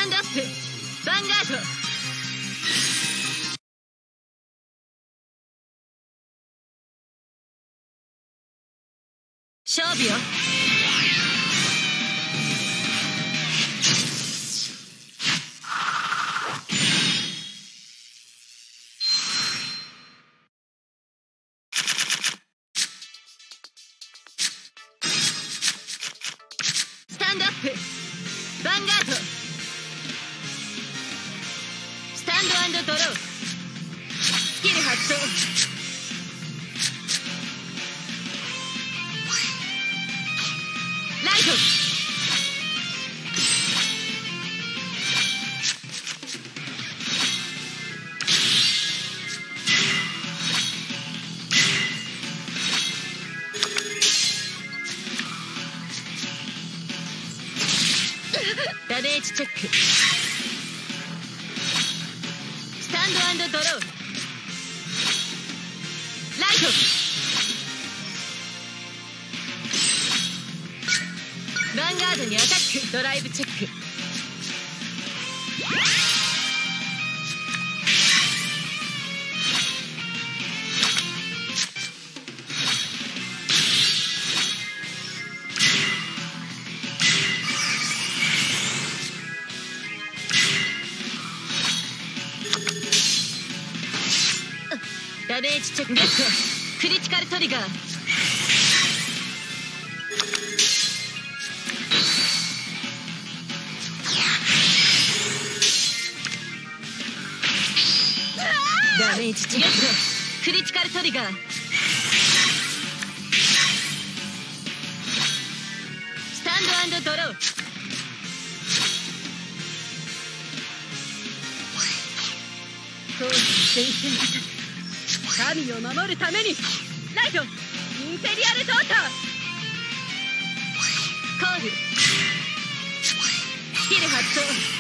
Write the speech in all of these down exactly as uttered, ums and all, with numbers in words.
タンドアップ、ヴァンガード。勝負よ。スタンドアップ、ヴァンガード。スタンド&ドロー。スキル発動。ライト。ダメージチェック。スタンド&ドロー。ライト。ヴァンガードにアタック。ドライブチェック。ダメージチェック。ゲット。クリティカルトリガー。ダメージチェック。クリティカルトリガー。スタンド&ドロー。当時戦線に立つ神を守るために。ライト。インペリアルドーター。コール。スキル発動。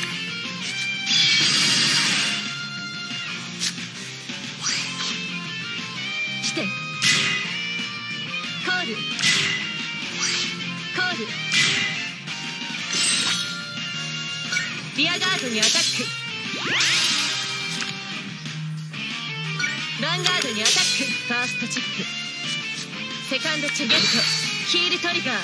来て。コール。コール。リアガードにアタック。ヴァンガードにアタック。ファーストチェック。セカンドチェック。ヒールトリガー。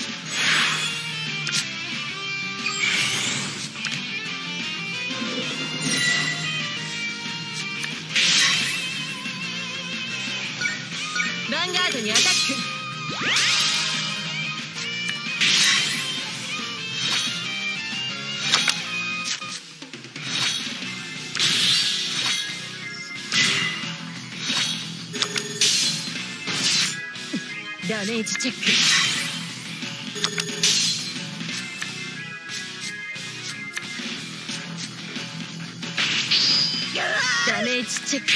ヴァンガードにアタック。ダメージチェック。ダメージチェック。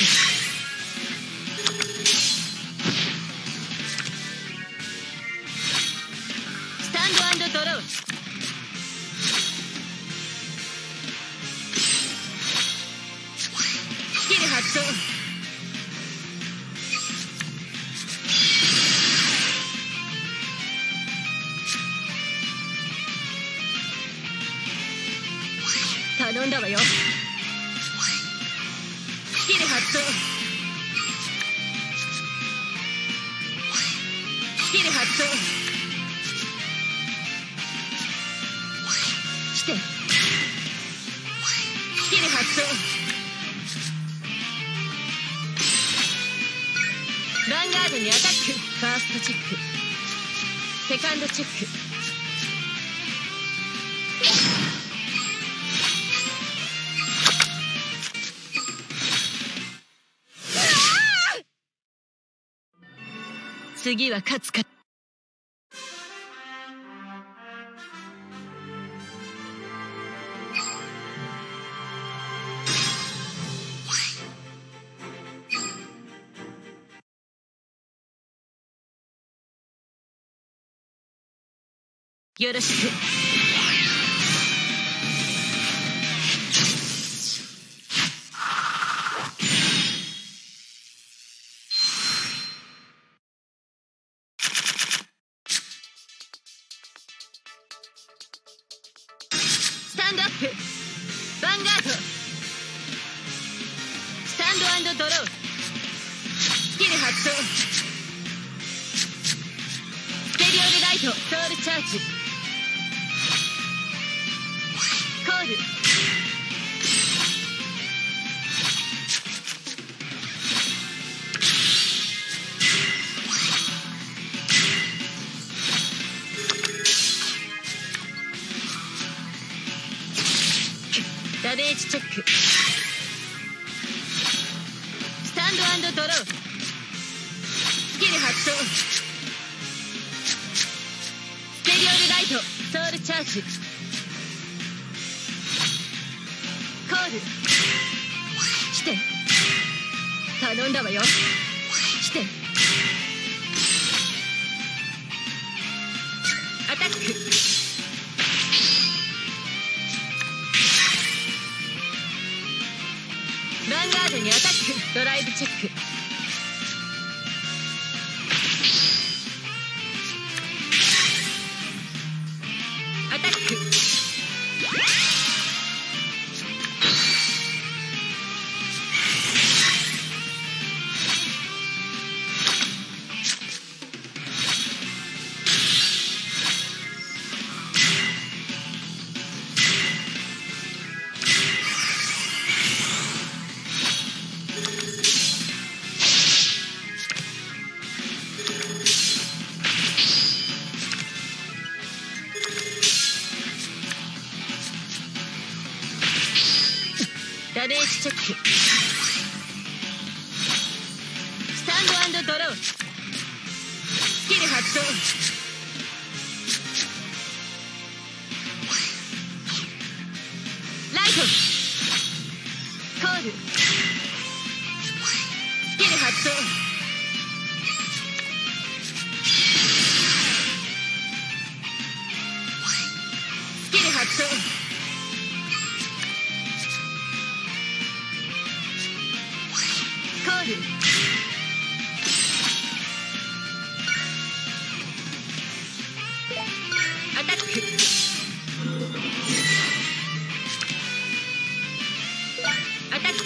スタンド&ドロー。スキル発動。頼んだわよ。スキル発動。スキル発動。来て。スキル発動。ヴァンガードにアタック。ファーストチェック。セカンドチェック。次は勝つか。よろしく。スタンドアップ、ヴヴァンガード。スタンド&ドロー。スキル発動。ステリオルライト。ソウルチャージ。コール。ダメージチェック。スタンド&ドロー。スキル発動。ステリオルライト。ソウルチャージ。コール。来て。頼んだわよ。来て。アタック。ヴァンガードにアタック。ドライブチェック。アタック。ダメージチェック。スタンド&ドロー。スキル発動。ライト。コール。スキル発動。スキル発動。コール。アタック。アタック。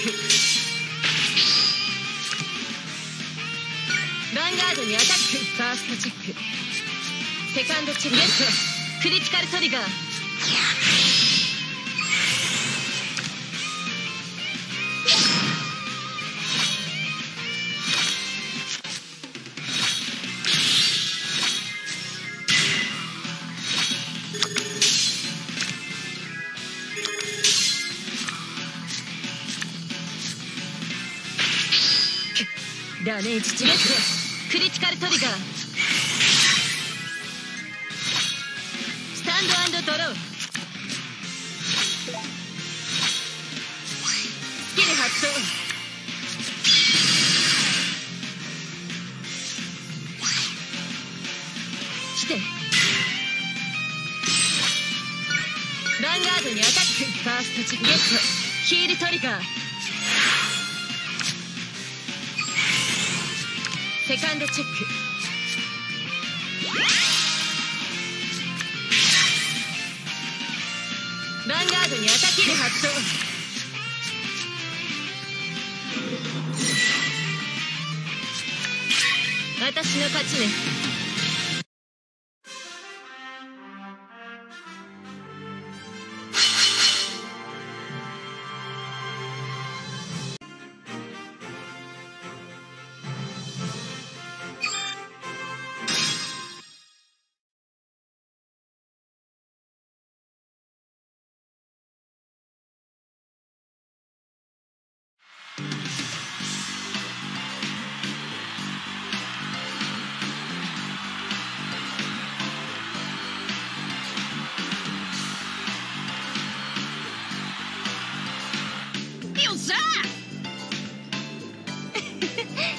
ヴァンガードにアタック。ファーストチェック。セカンドチェック。ゲット。クリティカルトリガー。ダメージチェック。クリティカルトリガー。スタンド&ドロー。スキル発動。来て。ヴァンガードにアタック。ファーストチェック。ゲット。ヒールトリガー。セカンドチェック。ヴァンガードにアタック発動。私の勝ちね。よっしゃ